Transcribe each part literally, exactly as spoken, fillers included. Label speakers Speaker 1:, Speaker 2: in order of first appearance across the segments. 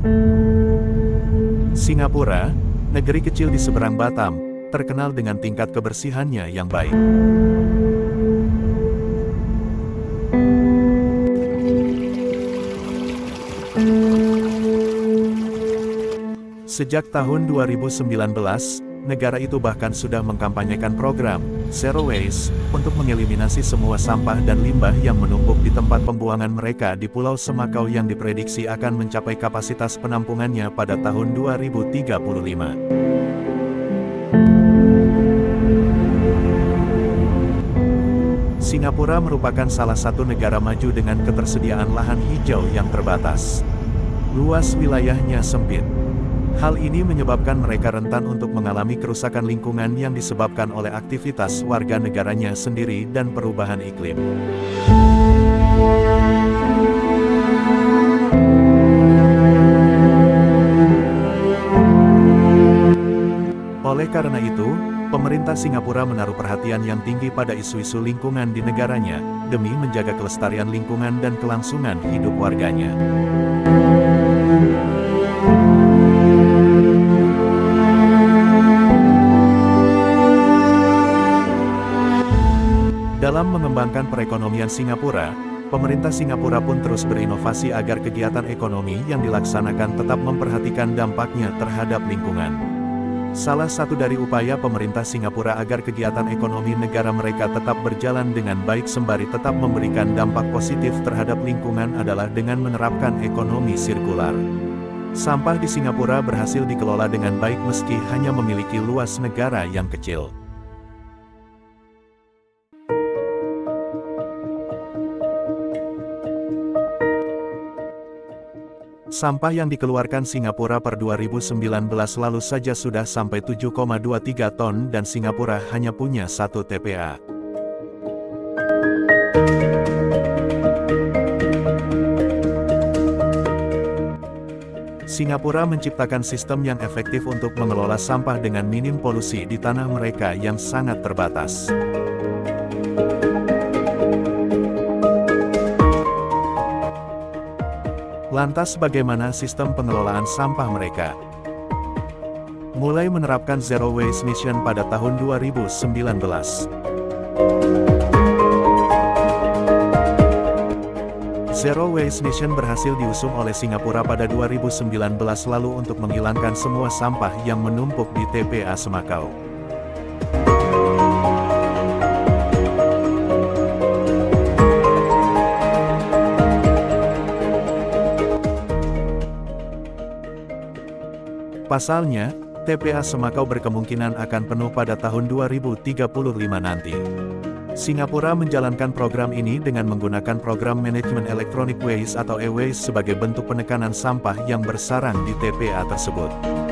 Speaker 1: Singapura, negeri kecil di seberang Batam, terkenal dengan tingkat kebersihannya yang baik. Sejak tahun dua ribu sembilan belas, negara itu bahkan sudah mengkampanyekan program Zero Waste untuk mengeliminasi semua sampah dan limbah yang menumpuk di tempat pembuangan mereka di Pulau Semakau yang diprediksi akan mencapai kapasitas penampungannya pada tahun dua ribu tiga puluh lima. Singapura merupakan salah satu negara maju dengan ketersediaan lahan hijau yang terbatas. Luas wilayahnya sempit. Hal ini menyebabkan mereka rentan untuk mengalami kerusakan lingkungan yang disebabkan oleh aktivitas warga negaranya sendiri dan perubahan iklim. Oleh karena itu, pemerintah Singapura menaruh perhatian yang tinggi pada isu-isu lingkungan di negaranya, demi menjaga kelestarian lingkungan dan kelangsungan hidup warganya. Dalam mengembangkan perekonomian Singapura, pemerintah Singapura pun terus berinovasi agar kegiatan ekonomi yang dilaksanakan tetap memperhatikan dampaknya terhadap lingkungan. Salah satu dari upaya pemerintah Singapura agar kegiatan ekonomi negara mereka tetap berjalan dengan baik sembari tetap memberikan dampak positif terhadap lingkungan adalah dengan menerapkan ekonomi sirkular. Sampah di Singapura berhasil dikelola dengan baik meski hanya memiliki luas negara yang kecil. Sampah yang dikeluarkan Singapura per dua ribu sembilan belas lalu saja sudah sampai tujuh koma dua tiga ton dan Singapura hanya punya satu T P A. Singapura menciptakan sistem yang efektif untuk mengelola sampah dengan minim polusi di tanah mereka yang sangat terbatas. Lantas bagaimana sistem pengelolaan sampah mereka? Mulai menerapkan Zero Waste Mission pada tahun dua ribu sembilan belas. Zero Waste Mission berhasil diusung oleh Singapura pada dua ribu sembilan belas lalu untuk menghilangkan semua sampah yang menumpuk di T P A Semakau. Pasalnya, T P A Semakau berkemungkinan akan penuh pada tahun dua ribu tiga puluh lima nanti. Singapura menjalankan program ini dengan menggunakan program manajemen Electronic Waste atau e-waste sebagai bentuk penekanan sampah yang bersarang di T P A tersebut.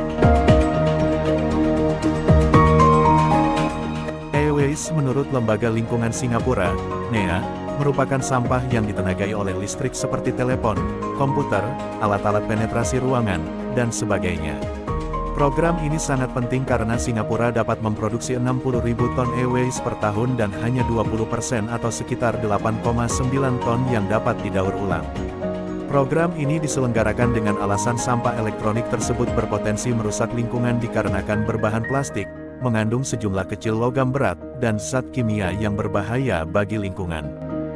Speaker 1: E-waste menurut Lembaga Lingkungan Singapura, N E A, merupakan sampah yang ditenagai oleh listrik seperti telepon, komputer, alat-alat penetrasi ruangan, dan sebagainya. Program ini sangat penting karena Singapura dapat memproduksi enam puluh ribu ton e-waste per tahun dan hanya dua puluh persen atau sekitar delapan koma sembilan ton yang dapat didaur ulang. Program ini diselenggarakan dengan alasan sampah elektronik tersebut berpotensi merusak lingkungan dikarenakan berbahan plastik, mengandung sejumlah kecil logam berat, dan zat kimia yang berbahaya bagi lingkungan.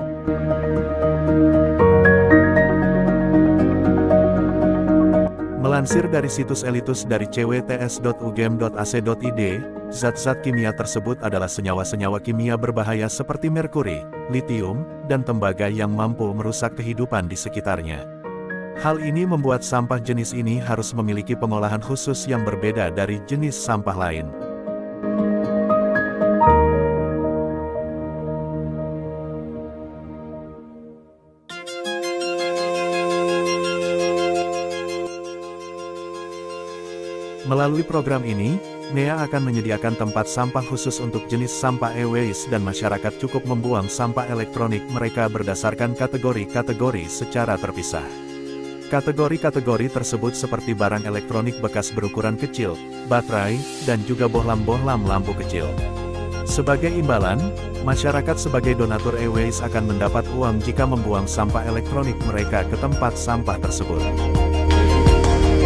Speaker 1: Melansir dari situs Elitus dari c w t s dot u g m dot a c dot i d, zat-zat kimia tersebut adalah senyawa-senyawa kimia berbahaya seperti merkuri, litium, dan tembaga yang mampu merusak kehidupan di sekitarnya. Hal ini membuat sampah jenis ini harus memiliki pengolahan khusus yang berbeda dari jenis sampah lain. Melalui program ini, N E A akan menyediakan tempat sampah khusus untuk jenis sampah e-waste dan masyarakat cukup membuang sampah elektronik mereka berdasarkan kategori-kategori secara terpisah. Kategori-kategori tersebut seperti barang elektronik bekas berukuran kecil, baterai, dan juga bohlam-bohlam lampu kecil. Sebagai imbalan, masyarakat sebagai donatur e-waste akan mendapat uang jika membuang sampah elektronik mereka ke tempat sampah tersebut.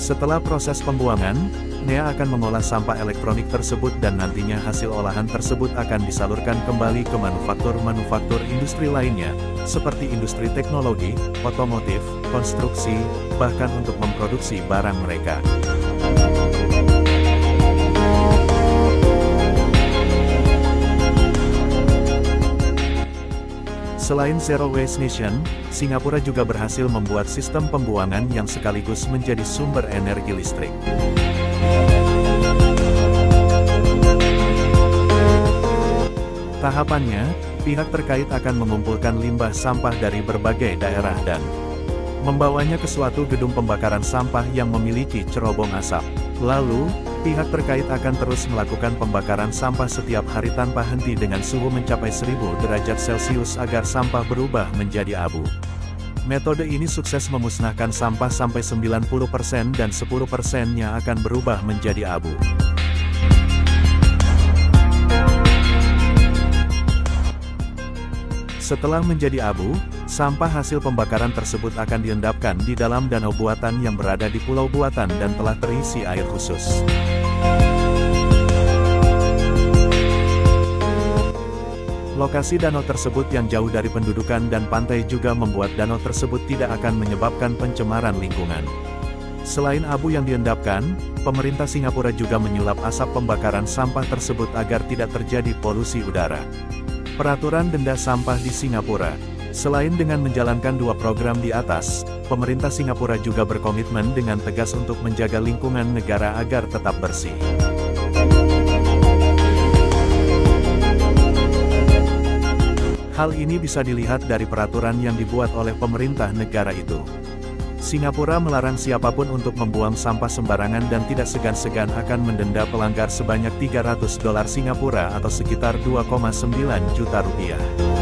Speaker 1: Setelah proses pembuangan, N E A akan mengolah sampah elektronik tersebut dan nantinya hasil olahan tersebut akan disalurkan kembali ke manufaktur-manufaktur industri lainnya, seperti industri teknologi, otomotif, konstruksi, bahkan untuk memproduksi barang mereka. Selain Zero Waste Nation, Singapura juga berhasil membuat sistem pembuangan yang sekaligus menjadi sumber energi listrik. Tahapannya, pihak terkait akan mengumpulkan limbah sampah dari berbagai daerah dan membawanya ke suatu gedung pembakaran sampah yang memiliki cerobong asap. Lalu, pihak terkait akan terus melakukan pembakaran sampah setiap hari tanpa henti dengan suhu mencapai seribu derajat Celcius agar sampah berubah menjadi abu. Metode ini sukses memusnahkan sampah sampai sembilan puluh persen dan sepuluh persen-nya akan berubah menjadi abu. Setelah menjadi abu, sampah hasil pembakaran tersebut akan diendapkan di dalam danau buatan yang berada di Pulau Buatan dan telah terisi air khusus. Lokasi danau tersebut yang jauh dari pendudukan dan pantai juga membuat danau tersebut tidak akan menyebabkan pencemaran lingkungan. Selain abu yang diendapkan, pemerintah Singapura juga menyulap asap pembakaran sampah tersebut agar tidak terjadi polusi udara. Peraturan denda sampah di Singapura. Selain dengan menjalankan dua program di atas, pemerintah Singapura juga berkomitmen dengan tegas untuk menjaga lingkungan negara agar tetap bersih. Hal ini bisa dilihat dari peraturan yang dibuat oleh pemerintah negara itu. Singapura melarang siapapun untuk membuang sampah sembarangan dan tidak segan-segan akan mendenda pelanggar sebanyak tiga ratus dolar Singapura atau sekitar dua koma sembilan juta rupiah.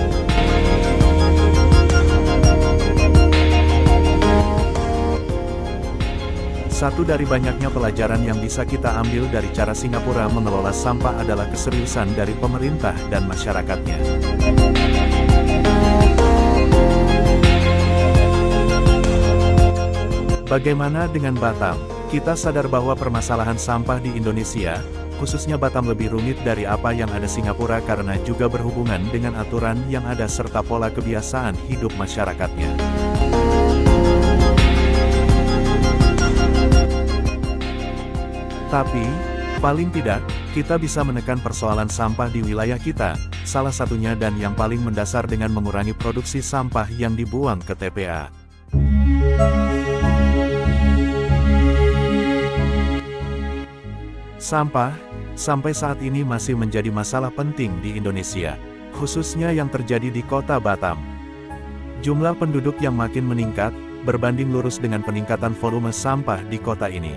Speaker 1: Satu dari banyaknya pelajaran yang bisa kita ambil dari cara Singapura mengelola sampah adalah keseriusan dari pemerintah dan masyarakatnya. Bagaimana dengan Batam? Kita sadar bahwa permasalahan sampah di Indonesia, khususnya Batam lebih rumit dari apa yang ada Singapura karena juga berhubungan dengan aturan yang ada serta pola kebiasaan hidup masyarakatnya. Tapi, paling tidak, kita bisa menekan persoalan sampah di wilayah kita, salah satunya dan yang paling mendasar dengan mengurangi produksi sampah yang dibuang ke T P A. Sampah, sampai saat ini masih menjadi masalah penting di Indonesia, khususnya yang terjadi di kota Batam. Jumlah penduduk yang makin meningkat, berbanding lurus dengan peningkatan volume sampah di kota ini.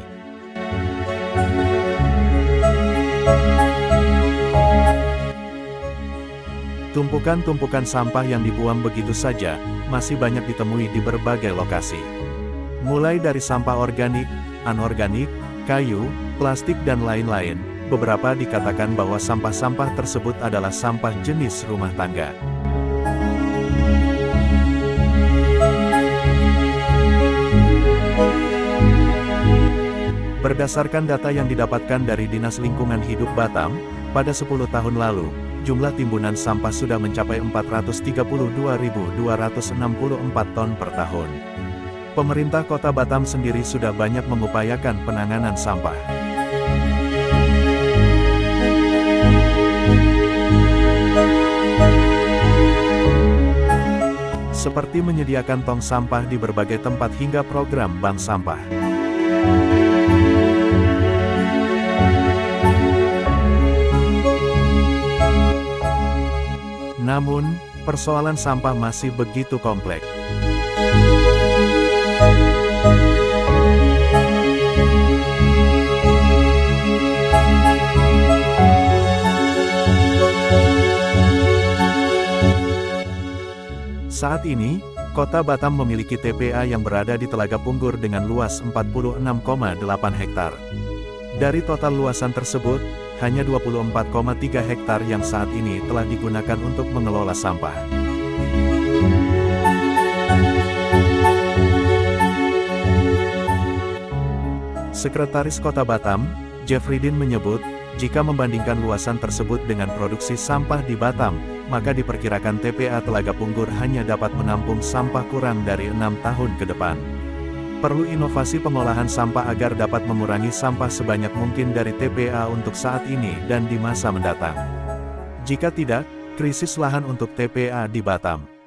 Speaker 1: Tumpukan-tumpukan sampah yang dibuang begitu saja, masih banyak ditemui di berbagai lokasi. Mulai dari sampah organik, anorganik, kayu, plastik dan lain-lain, beberapa dikatakan bahwa sampah-sampah tersebut adalah sampah jenis rumah tangga. Berdasarkan data yang didapatkan dari Dinas Lingkungan Hidup Batam, pada sepuluh tahun lalu, jumlah timbunan sampah sudah mencapai empat ratus tiga puluh dua ribu dua ratus enam puluh empat ton per tahun. Pemerintah Kota Batam sendiri sudah banyak mengupayakan penanganan sampah. Seperti menyediakan tong sampah di berbagai tempat hingga program bank sampah. Namun, persoalan sampah masih begitu kompleks. Saat ini, Kota Batam memiliki T P A yang berada di Telaga Punggur dengan luas empat puluh enam koma delapan hektar. Dari total luasan tersebut, hanya dua puluh empat koma tiga hektar yang saat ini telah digunakan untuk mengelola sampah. Sekretaris Kota Batam, Jeffrydin menyebut, jika membandingkan luasan tersebut dengan produksi sampah di Batam, maka diperkirakan T P A Telaga Punggur hanya dapat menampung sampah kurang dari enam tahun ke depan. Perlu inovasi pengolahan sampah agar dapat mengurangi sampah sebanyak mungkin dari T P A untuk saat ini dan di masa mendatang. Jika tidak, krisis lahan untuk T P A di Batam.